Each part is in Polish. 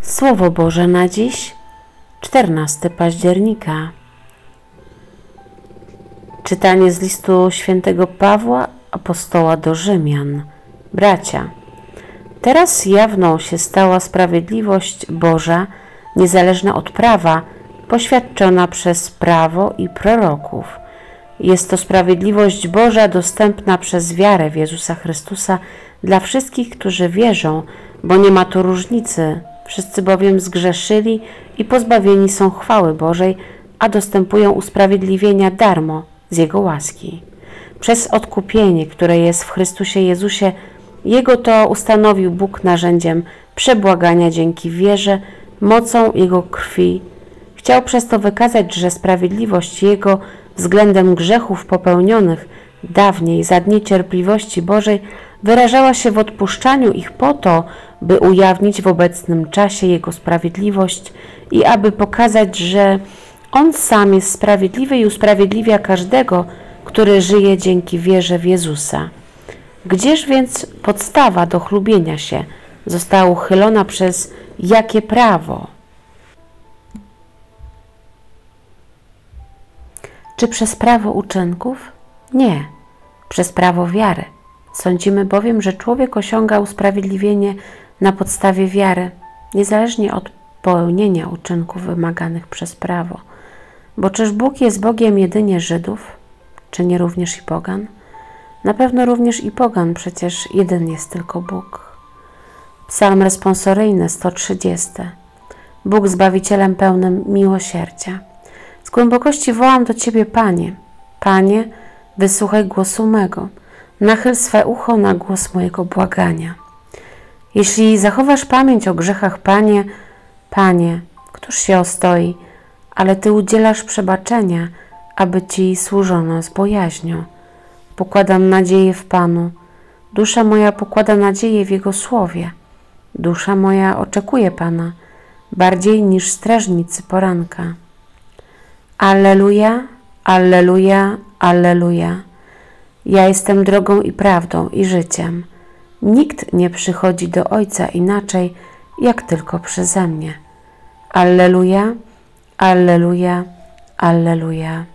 Słowo Boże na dziś, 14 października. Czytanie z listu świętego Pawła, apostoła do Rzymian. Bracia, teraz jawną się stała sprawiedliwość Boża, niezależna od prawa, poświadczona przez prawo i proroków. Jest to sprawiedliwość Boża dostępna przez wiarę w Jezusa Chrystusa dla wszystkich, którzy wierzą, bo nie ma tu różnicy. Wszyscy bowiem zgrzeszyli i pozbawieni są chwały Bożej, a dostępują usprawiedliwienia darmo z Jego łaski. Przez odkupienie, które jest w Chrystusie Jezusie, Jego to ustanowił Bóg narzędziem przebłagania dzięki wierze, mocą Jego krwi. Chciał przez to wykazać, że sprawiedliwość Jego względem grzechów popełnionych dawniej za dni cierpliwości Bożej wyrażała się w odpuszczaniu ich po to, by ujawnić w obecnym czasie Jego sprawiedliwość i aby pokazać, że On sam jest sprawiedliwy i usprawiedliwia każdego, który żyje dzięki wierze w Jezusa. Gdzież więc podstawa do chlubienia się została uchylona przez jakie prawo? Czy przez prawo uczynków? Nie, przez prawo wiary. Sądzimy bowiem, że człowiek osiąga usprawiedliwienie na podstawie wiary, niezależnie od pełnienia uczynków wymaganych przez prawo. Bo czyż Bóg jest Bogiem jedynie Żydów, czy nie również i pogan? Na pewno również i pogan, przecież jeden jest tylko Bóg. Psalm responsoryjny 130. Bóg Zbawicielem pełnym miłosierdzia. Z głębokości wołam do Ciebie, Panie. Panie, wysłuchaj głosu mego. Nachyl swe ucho na głos mojego błagania. Jeśli zachowasz pamięć o grzechach, Panie, Panie, któż się ostoi, ale Ty udzielasz przebaczenia, aby Ci służono z bojaźnią. Pokładam nadzieję w Panu. Dusza moja pokłada nadzieję w Jego słowie. Dusza moja oczekuje Pana, bardziej niż strażnicy poranka. Alleluja, alleluja, alleluja. Ja jestem drogą i prawdą i życiem. Nikt nie przychodzi do Ojca inaczej, jak tylko przeze mnie. Alleluja, alleluja, alleluja.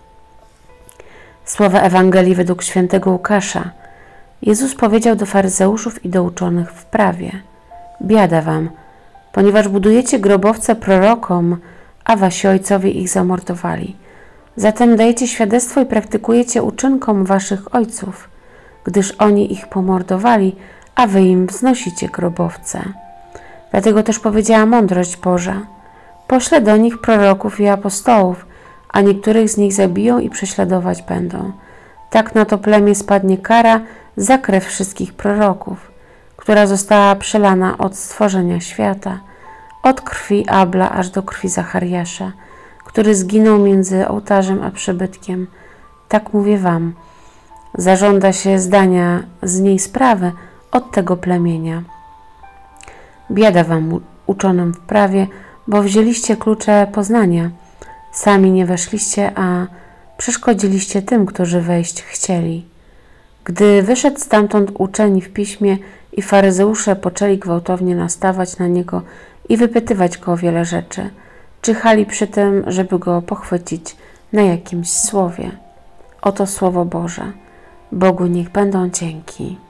Słowa Ewangelii według świętego Łukasza. Jezus powiedział do faryzeuszów i do uczonych w prawie: biada wam, ponieważ budujecie grobowce prorokom, a wasi ojcowie ich zamordowali. Zatem dajecie świadectwo i praktykujecie uczynkom waszych ojców, gdyż oni ich pomordowali, a wy im wznosicie grobowce. Dlatego też powiedziała mądrość Boża: poślę do nich proroków i apostołów, a niektórych z nich zabiją i prześladować będą. Tak na to plemię spadnie kara za krew wszystkich proroków, która została przelana od stworzenia świata, od krwi Abla aż do krwi Zachariasza, który zginął między ołtarzem a przybytkiem. Tak mówię wam, zażąda się zdania z niej sprawy od tego plemienia. Biada wam, uczonym w prawie, bo wzięliście klucze poznania. Sami nie weszliście, a przeszkodziliście tym, którzy wejść chcieli. Gdy wyszedł stamtąd uczeni w piśmie i faryzeusze poczęli gwałtownie nastawać na niego i wypytywać go o wiele rzeczy, czyhali przy tym, żeby go pochwycić na jakimś słowie. Oto słowo Boże. Bogu niech będą dzięki.